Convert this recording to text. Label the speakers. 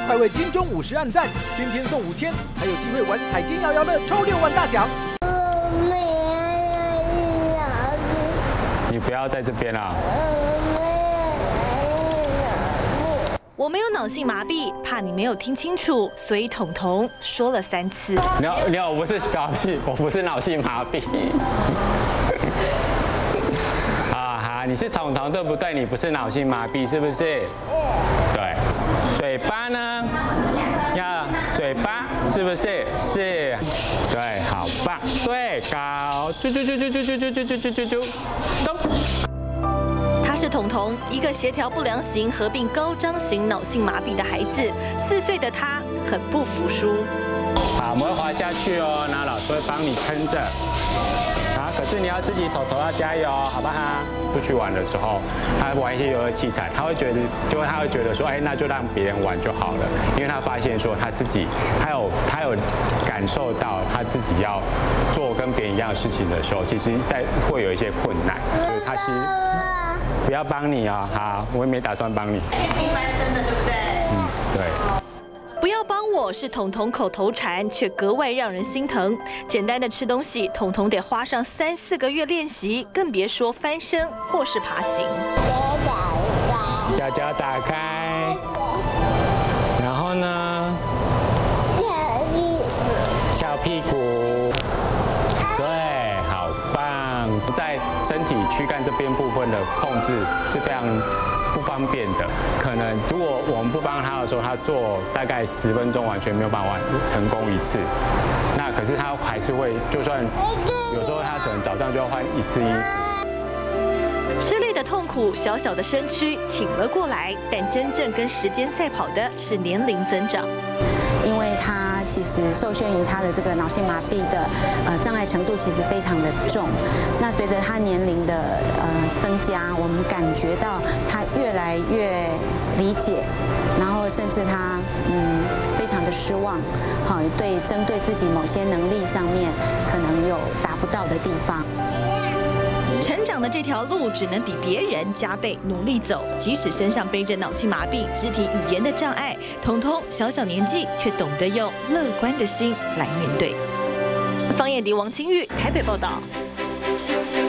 Speaker 1: 快为金钟50按赞，天天送5000，还有机会玩彩金摇摇乐抽6万大奖。
Speaker 2: 你不要在这边啦。
Speaker 3: 我没有脑性麻痹，怕你没有听清楚，所以彤彤说了3次。
Speaker 2: 你好，我不是脑性麻痹。好，你是彤彤对不对？你不是脑性麻痹是不是？对。嘴巴呢？要嘴巴是不是？是。对，好棒。对，高，啾，咚。
Speaker 3: 他是彤彤，一个协调不良型合并高张型脑性麻痹的孩子。4岁的他很不服输。
Speaker 2: 好，我们会滑下去哦，那老师会帮你撑着。好，可是你要自己头要加油，好不好？出去玩的时候，他玩一些游乐器材，他会觉得说，哎，那就让别人玩就好了，因为他发现说他有感受到他自己要做跟别人一样的事情的时候，其实会有一些困难，所以他是不要帮你哦。好，我也没打算帮你。
Speaker 3: 可以翻身的，对不对？
Speaker 2: 对。
Speaker 3: 不要帮我是彤彤口头禅，却格外让人心疼。简单的吃东西，彤彤得花上3、4个月练习，更别说翻身或是爬行。
Speaker 2: 脚打开，然后呢？翘屁股。对，好棒！在身体躯干这边部分的控制是非常不方便的，可能如果我们不帮他的时候，他做大概10分钟完全没有办法成功1次。那可是他还是会，就算有时候他可能早上就要换1次衣服。
Speaker 3: 吃力的痛苦，小小的身躯挺了过来，但真正跟时间赛跑的是年龄增长。
Speaker 4: 因为他其实受限于他的这个脑性麻痹的障碍程度其实非常的重，那随着他年龄的增加，我们感觉到他越来越理解，然后甚至他非常的失望，好，针对自己某些能力上面可能有达不到的地方。
Speaker 3: 成长的这条路只能比别人加倍努力走，即使身上背着脑性麻痹、肢体语言的障碍，彤彤小年纪却懂得用乐观的心来面对。方艳迪、王清玉台北报道。